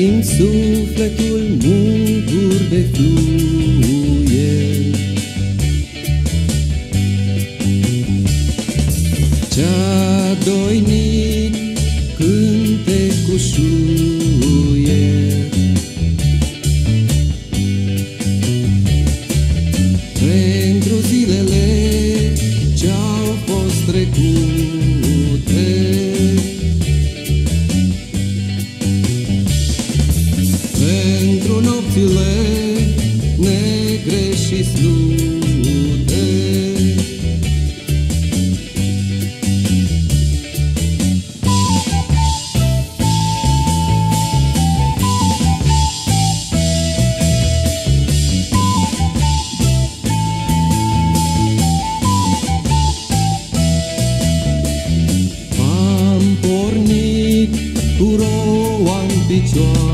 Simt sufletul mântur de fluier. Cea doinic cânte cu șuier. Pentru zilele ce-au fost trecute, pentru nopțile negre și slute, am pornit cu roa în picioare.